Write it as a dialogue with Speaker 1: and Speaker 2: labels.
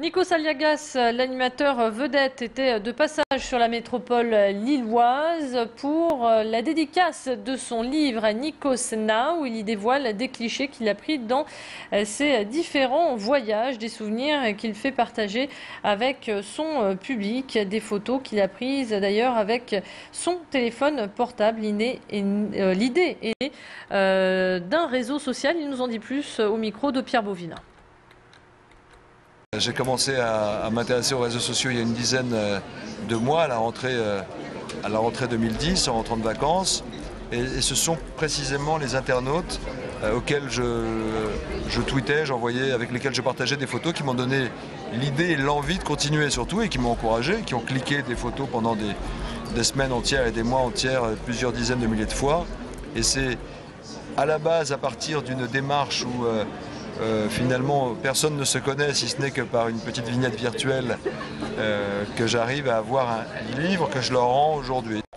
Speaker 1: Nikos Aliagas, l'animateur vedette, était de passage sur la métropole lilloise pour la dédicace de son livre Nikos Now, où il y dévoile des clichés qu'il a pris dans ses différents voyages, des souvenirs qu'il fait partager avec son public, des photos qu'il a prises d'ailleurs avec son téléphone portable. L'idée est d'un réseau social. Il nous en dit plus au micro de Pierre Bovina.
Speaker 2: J'ai commencé à m'intéresser aux réseaux sociaux il y a une dizaine de mois, à la rentrée 2010, en rentrant de vacances. Et ce sont précisément les internautes auxquels je tweetais, avec lesquels je partageais des photos qui m'ont donné l'idée et l'envie de continuer surtout, et qui m'ont encouragé, qui ont cliqué des photos pendant des semaines entières et des mois entiers, plusieurs dizaines de milliers de fois. Et c'est à la base à partir d'une démarche où finalement personne ne se connaît si ce n'est que par une petite vignette virtuelle que j'arrive à avoir un livre que je leur rends aujourd'hui.